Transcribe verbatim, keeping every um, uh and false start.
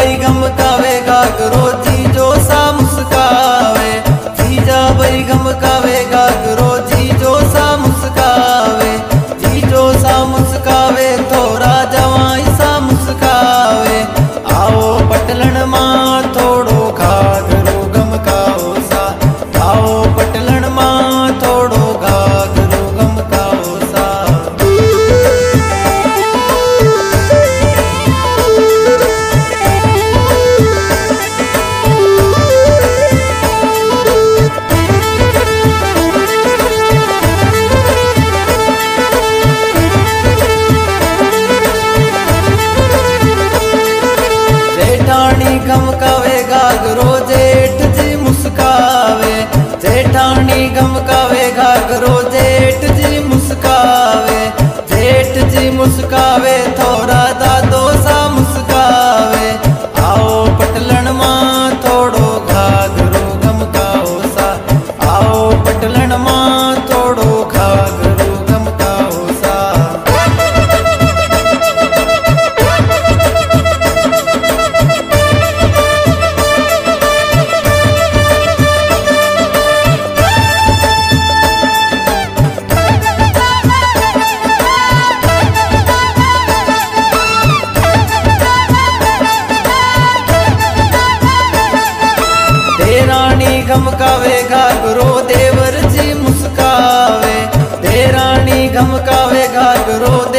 भाई गमकावे घाघरो जीजो सा मुस्कावे, जीजा भाई गमकावे घाघरो जीजो सा मुस्कावे, जीजो सा मुस्कावे थोड़ा जवाई सा मुस्कावे। आओ पटलन मां थोड़ो घाघरो गमकाओ सा, आओ पटलन मां थोड़ो घाघरो गमकाओ सा। जेठानी गमकावे घाघरो जेठ जी मुस्कावे, जेठानी गमकावे घाघरो जेठ जी मुस्कावे, जेठ जी मुस्कावे थोड़ा दादो सा मुस्कावे। आओ पटलन मां थोड़ो घाघरो गमकाओ सा, आओ पटलन मां थोड़ो घाघरो गमकाओ सा। देरानी गमकावे घाघरो देवर जी मुस्कावे, देरानी गमकावे घाघरो